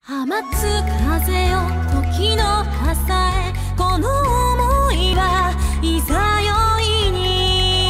放つ風よ時の朝へ、この想いはいざよいに。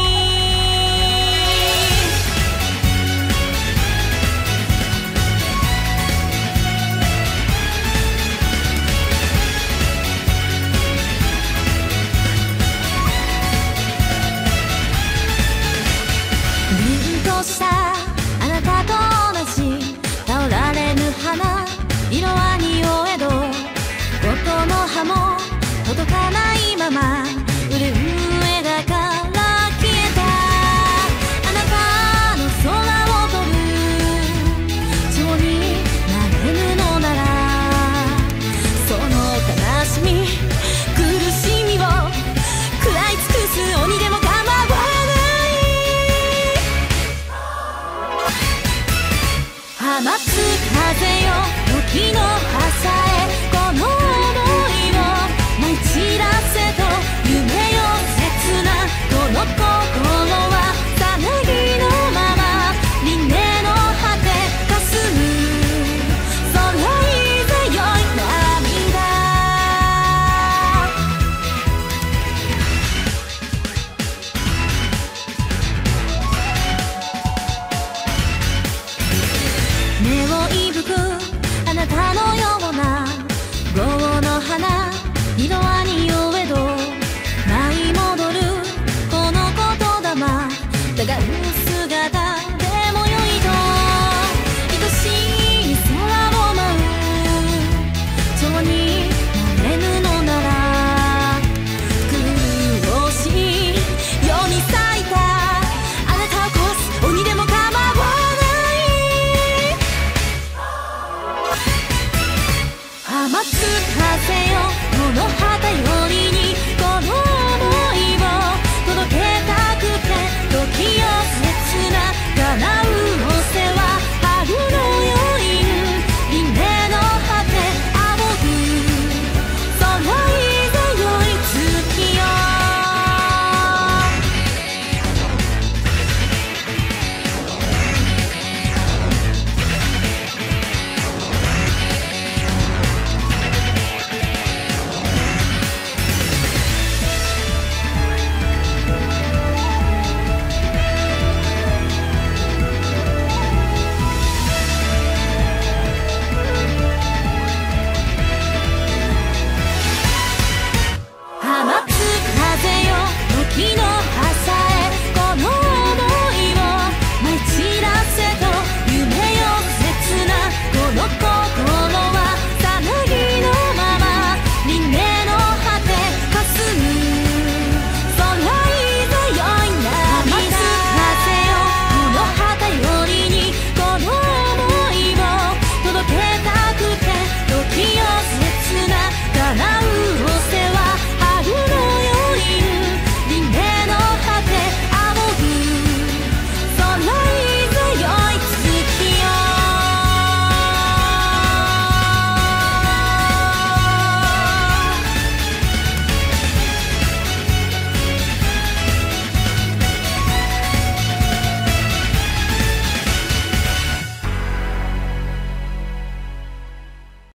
凛としたあなたと同じ倒られぬ花、色は匂えど音の葉も届かないまま売れ上だから消えた。あなたの空を飛ぶ蝶になれぬのなら、その悲しみ苦しみを食らい尽くす鬼でも構わない。放つ風よ時の朝へ、この想いを舞い散らせと夢よ切なこの心はさなぎのまま輪廻の果て霞むそれ以上よい涙。目をいぶくあなたのような豪の花、色は匂えど舞い戻るこの言霊、だが姿でもよいと愛しい空を舞う蝶になれぬのなら、苦しい世に咲いたあなたを壊す鬼でも構わない。放つ